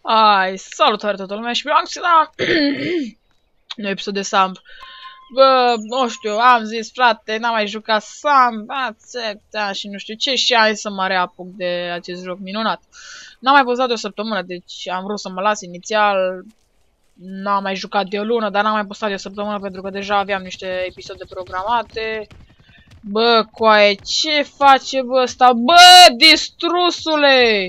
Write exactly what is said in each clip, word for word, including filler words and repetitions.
Ai, salutare toată lumea și pe Maxi la un episod de Samp. Bă, nu știu, am zis, frate, n-am mai jucat Samp, da, și nu știu ce, și hai să mă reapuc de acest joc minunat. N-am mai postat de o săptămână, deci am vrut să mă las inițial, n-am mai jucat de o lună, dar n-am mai postat de o săptămână pentru că deja aveam niște episoade programate. Bă, coaie, ce face bă ăsta? Bă, distrusule!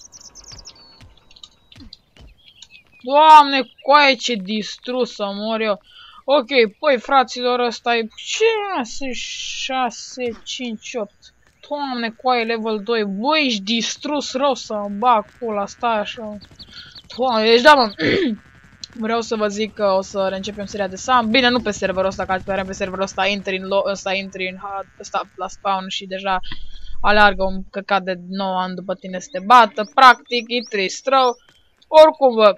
Doamne, coaie, ce distrus să mor eu. Ok, păi, fraților, ăsta e șase, șase, cinci, opt. Doamne, coaie, level doi. Băi, ești distrus rău să-mi bag pula, stai așa. Doamne, deci da, mă. Vreau să vă zic că o să reîncepem seria de Samp. Bine, nu pe serverul ăsta, că altfel pe serverul ăsta intri în, ăsta intri în ăsta la spawn și deja aleargă un căcat de nouă ani după tine să te bată. Practic, e trist rău. Oricum, bă,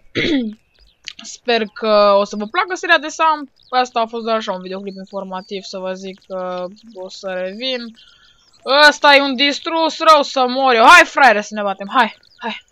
sper că o să vă placă seria de Samp. Asta a fost doar așa un videoclip informativ să vă zic că o să revin. Ăsta e un distrus rău să mor eu. Hai, fraiere, să ne batem. Hai, hai.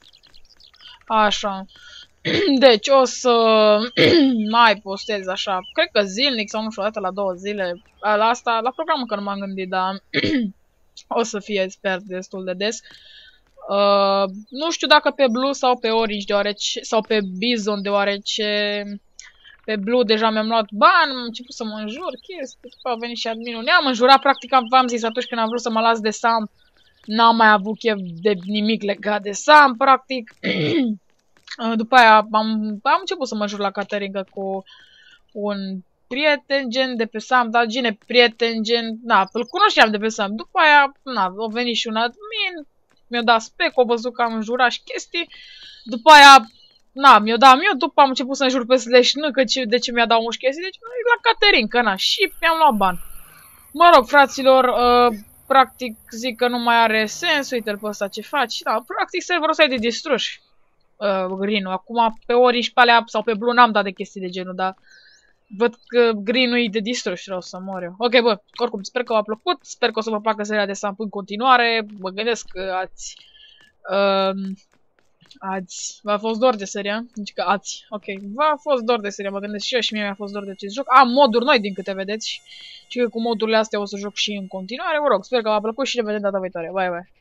Așa. Deci o să mai postez așa, cred că zilnic sau nu știu, o dată la două zile. La asta, la programul că nu m-am gândit, dar o să fie, sper, destul de des. Uh, nu știu dacă pe Blue sau pe Orange, deoarece, sau pe Bizon, deoarece pe Blue deja mi-am luat bani, am început să mă înjur, chestii, după a venit și adminul. Ne-am înjurat, practic, v-am zis atunci când am vrut să mă las de Samp, n-am mai avut chef de nimic legat de Samp, practic. După aia am, am început să mă jur la Caterinca cu un prieten gen de pe Samp, dar gine prieten gen, na, îl cunoșteam de pe Samp. După aia, na, a venit și un admin, mi-a dat spec, a văzut că am înjurat și chestii. După aia, na, mi-a dat mie, după am început să înjur pe Slash, nu că ce, de ce mi-a dat muși chestii, deci la Caterinca, na, și mi-am luat bani. Mă rog, fraților, uh, practic zic că nu mai are sens, uite-l pe ăsta ce faci, da, practic serverul ăsta e de distruși. Uh, green-ul. Acum pe ori și pe alea sau pe blue n-am dat de chestii de genul, dar văd că green-ul e de distrus și vreau să mor eu. Ok, bă, oricum, sper că v-a plăcut, sper că o să vă placă seria de Samp în continuare, mă gândesc că ați... Uh, ați... V-a fost dor de seria? Deci că ați, ok, v-a fost dor de seria, mă gândesc și eu și mie mi-a fost dor de acest joc. Am moduri noi din câte vedeți și că cu modurile astea o să joc și în continuare, mă rog, sper că v-a plăcut și ne vedem data viitoare, bye bye!